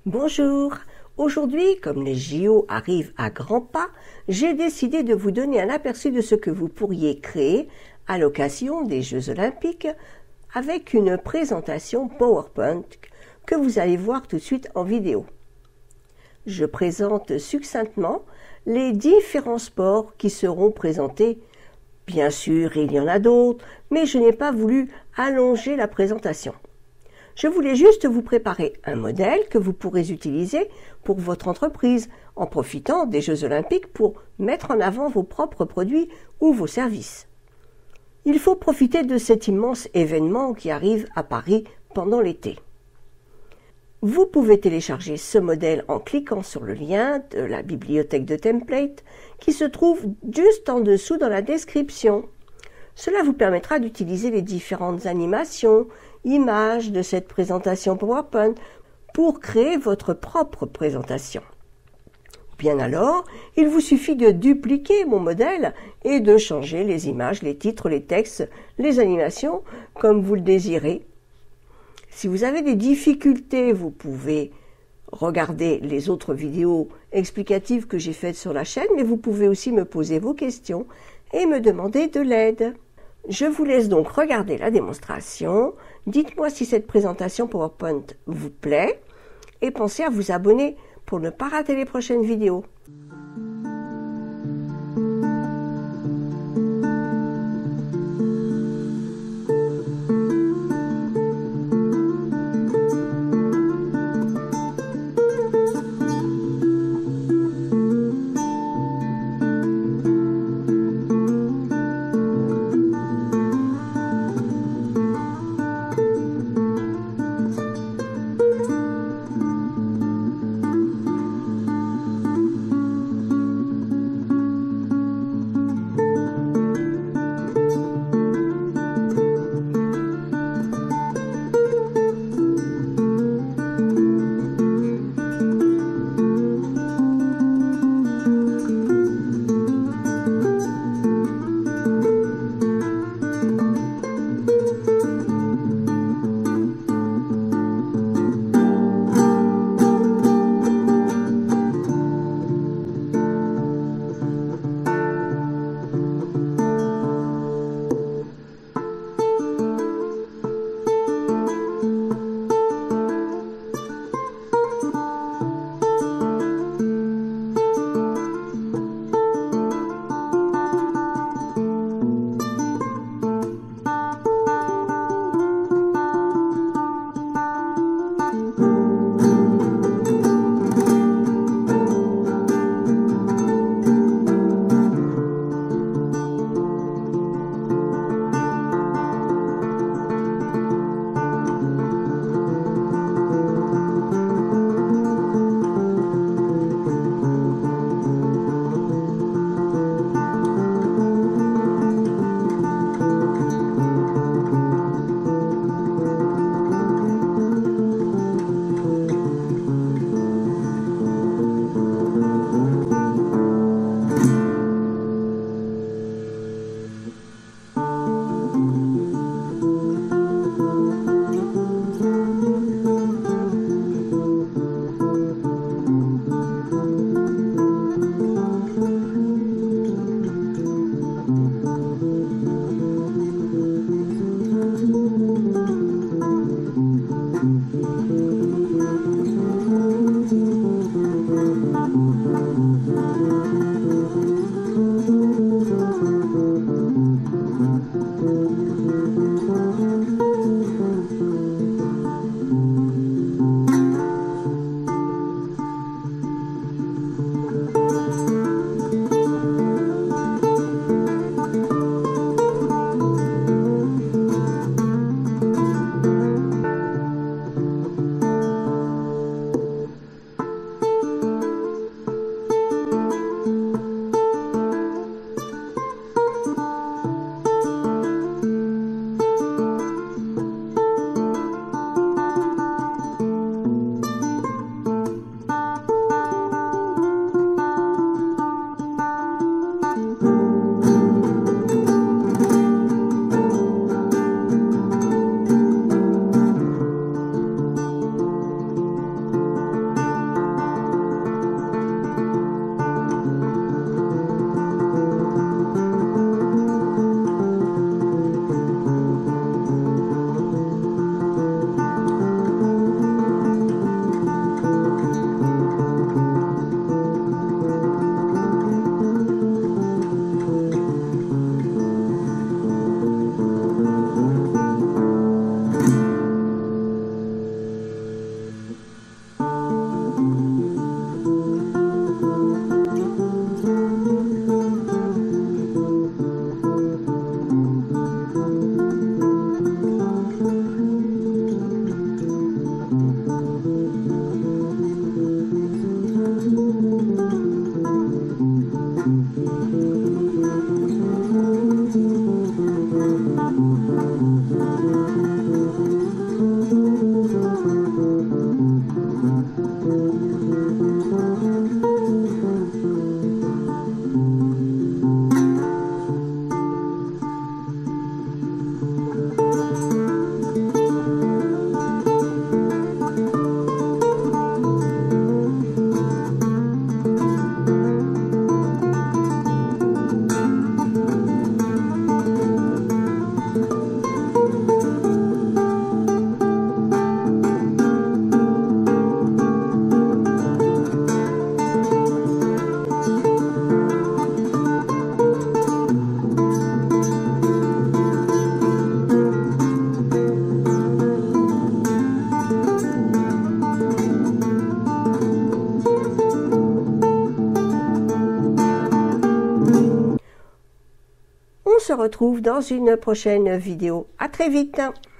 Bonjour, aujourd'hui, comme les JO arrivent à grands pas, j'ai décidé de vous donner un aperçu de ce que vous pourriez créer à l'occasion des Jeux Olympiques avec une présentation PowerPoint que vous allez voir tout de suite en vidéo. Je présente succinctement les différents sports qui seront présentés. Bien sûr, il y en a d'autres, mais je n'ai pas voulu allonger la présentation. Je voulais juste vous préparer un modèle que vous pourrez utiliser pour votre entreprise en profitant des Jeux Olympiques pour mettre en avant vos propres produits ou vos services. Il faut profiter de cet immense événement qui arrive à Paris pendant l'été. Vous pouvez télécharger ce modèle en cliquant sur le lien de la bibliothèque de templates qui se trouve juste en dessous dans la description. Cela vous permettra d'utiliser les différentes animations, images de cette présentation PowerPoint pour créer votre propre présentation. Bien alors, il vous suffit de dupliquer mon modèle et de changer les images, les titres, les textes, les animations comme vous le désirez. Si vous avez des difficultés, vous pouvez regarder les autres vidéos explicatives que j'ai faites sur la chaîne, mais vous pouvez aussi me poser vos questions et me demander de l'aide. Je vous laisse donc regarder la démonstration. Dites-moi si cette présentation PowerPoint vous plaît et pensez à vous abonner pour ne pas rater les prochaines vidéos. retrouve dans une prochaine vidéo. À très vite!